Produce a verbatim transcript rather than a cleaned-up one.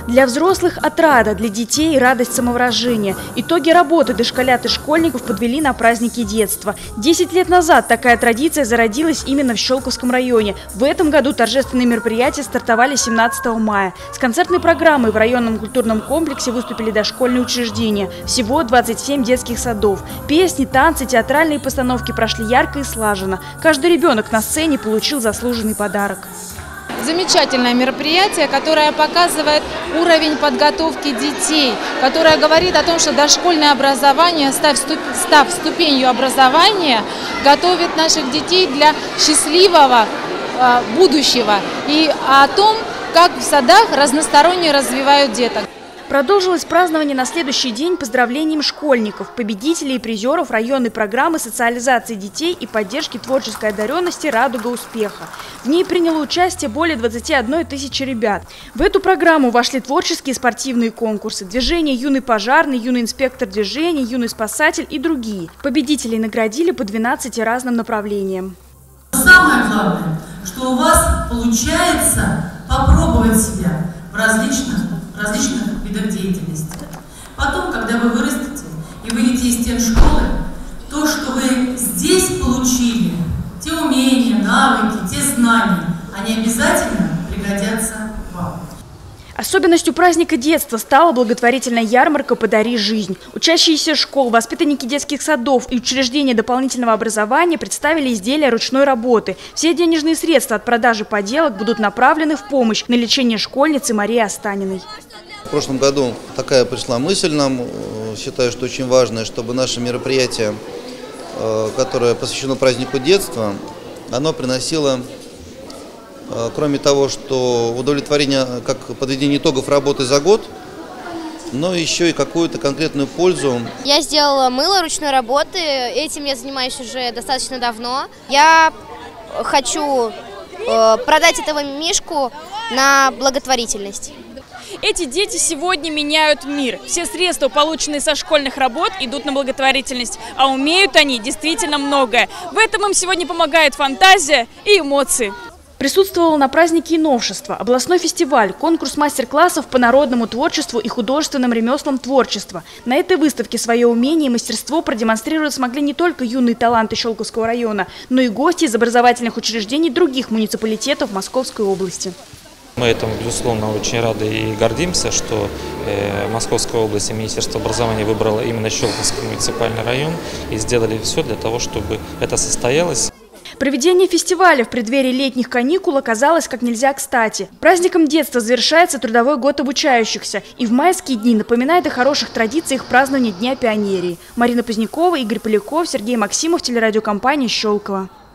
Для взрослых отрада, для детей радость самовыражения. Итоги работы дошколят и школьников подвели на праздники детства. Десять лет назад такая традиция зародилась именно в Щелковском районе. В этом году торжественные мероприятия стартовали семнадцатого мая. С концертной программой в районном культурном комплексе выступили дошкольные учреждения. Всего двадцать семь детских садов. Песни, танцы, театральные постановки прошли ярко и слаженно. Каждый ребенок на сцене получил заслуженный подарок. Замечательное мероприятие, которое показывает уровень подготовки детей, которое говорит о том, что дошкольное образование, став, став ступенью образования, готовит наших детей для счастливого э, будущего и о том, как в садах разносторонне развивают деток. Продолжилось празднование на следующий день поздравлением школьников, победителей и призеров районной программы социализации детей и поддержки творческой одаренности «Радуга успеха». В ней приняло участие более двадцати одной тысячи ребят. В эту программу вошли творческие и спортивные конкурсы, движение «Юный пожарный», «Юный инспектор движения», «Юный спасатель» и другие. Победителей наградили по двенадцати разным направлениям. Самое главное, что у вас получается попробовать себя в различных, различных видах деятельности. Потом, когда вы вырастете и выйдете из стен школы, то, что вы здесь получили, те умения, навыки, те знания, они обязательно пригодятся вам. Особенностью праздника детства стала благотворительная ярмарка «Подари жизнь». Учащиеся школ, воспитанники детских садов и учреждения дополнительного образования представили изделия ручной работы. Все денежные средства от продажи поделок будут направлены в помощь на лечение школьницы Марии Останиной. В прошлом году такая пришла мысль нам, считаю, что очень важно, чтобы наше мероприятие, которое посвящено празднику детства, оно приносило, кроме того, что удовлетворение как подведение итогов работы за год, но еще и какую-то конкретную пользу. Я сделала мыло ручной работы, этим я занимаюсь уже достаточно давно. Я хочу продать этого мишку на благотворительность. Эти дети сегодня меняют мир. Все средства, полученные со школьных работ, идут на благотворительность. А умеют они действительно многое. В этом им сегодня помогает фантазия и эмоции. Присутствовало на празднике и новшество, областной фестиваль, конкурс мастер-классов по народному творчеству и художественным ремеслам творчества. На этой выставке свое умение и мастерство продемонстрировать смогли не только юные таланты Щелковского района, но и гости из образовательных учреждений других муниципалитетов Московской области. Мы этому, безусловно, очень рады и гордимся, что э, Московская область и Министерство образования выбрало именно Щелковский муниципальный район и сделали все для того, чтобы это состоялось. Проведение фестиваля в преддверии летних каникул оказалось как нельзя кстати. Праздником детства завершается трудовой год обучающихся и в майские дни напоминает о хороших традициях празднования Дня пионерии. Марина Позднякова, Игорь Поляков, Сергей Максимов, телерадиокомпания «Щелково».